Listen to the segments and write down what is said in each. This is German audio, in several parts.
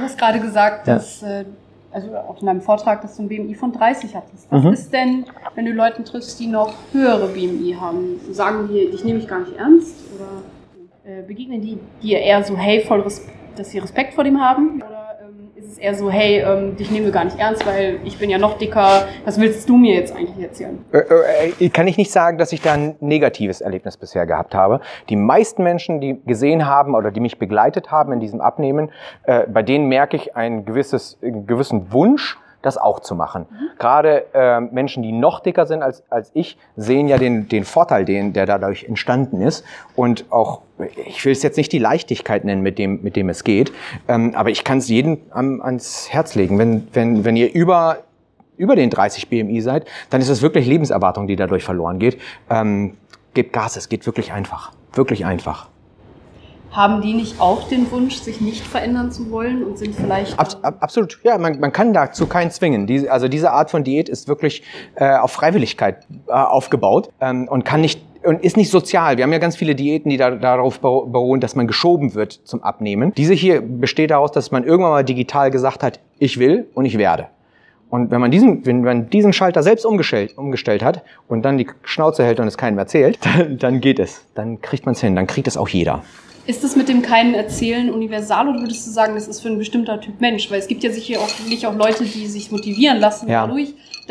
hast gerade gesagt, dass, also auch in deinem Vortrag, dass du ein BMI von 30 hattest. Was ist denn, wenn du Leute triffst, die noch höhere BMI haben? Sagen die, dich nehme ich gar nicht ernst? Oder begegnen die dir eher so, hey, dass sie Respekt vor dem haben? Oder ist es eher so, hey, dich nehmen wir gar nicht ernst, weil ich bin ja noch dicker, was willst du mir jetzt eigentlich erzählen? Kann ich nicht sagen, dass ich da ein negatives Erlebnis bisher gehabt habe. Die meisten Menschen, die gesehen haben oder die mich begleitet haben in diesem Abnehmen, bei denen merke ich einen gewissen Wunsch, das auch zu machen. Gerade Menschen, die noch dicker sind als ich, sehen ja den Vorteil, der dadurch entstanden ist. Und auch, ich will es jetzt nicht die Leichtigkeit nennen, mit dem es geht, aber ich kann es jedem ans Herz legen. Wenn ihr über den 30 BMI seid, dann ist es wirklich Lebenserwartung, die dadurch verloren geht. Gebt Gas, es geht wirklich einfach. Wirklich einfach. Haben die nicht auch den Wunsch, sich nicht verändern zu wollen und sind vielleicht... Absolut, ja, man kann dazu keinen zwingen. Diese Art von Diät ist wirklich auf Freiwilligkeit aufgebaut und ist nicht sozial. Wir haben ja ganz viele Diäten, die darauf beruhen, dass man geschoben wird zum Abnehmen. Diese hier besteht daraus, dass man irgendwann mal digital gesagt hat, ich will und ich werde. Und wenn man diesen Schalter selbst umgestellt hat und dann die Schnauze hält und es keinem erzählt, dann geht es. Dann kriegt man es hin, dann kriegt es auch jeder. Ist das mit dem keinen Erzählen universal oder würdest du sagen, das ist für ein bestimmter Typ Mensch? Weil es gibt ja sicher auch Leute, die sich motivieren lassen dadurch,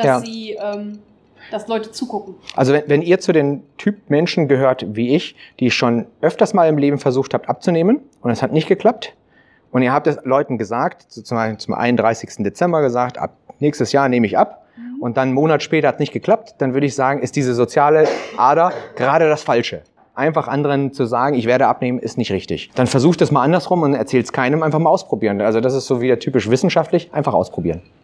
dass Leute zugucken. Also wenn ihr zu den Typ Menschen gehört wie ich, die schon öfters mal im Leben versucht habt abzunehmen und es hat nicht geklappt und ihr habt es Leuten gesagt, zum 31. Dezember gesagt, ab nächstes Jahr nehme ich ab und dann einen Monat später hat es nicht geklappt, dann würde ich sagen, ist diese soziale Ader gerade das Falsche. Einfach anderen zu sagen, ich werde abnehmen, ist nicht richtig. Dann versucht es mal andersrum und erzählt es keinem, einfach mal ausprobieren. Also das ist so wieder typisch wissenschaftlich, einfach ausprobieren.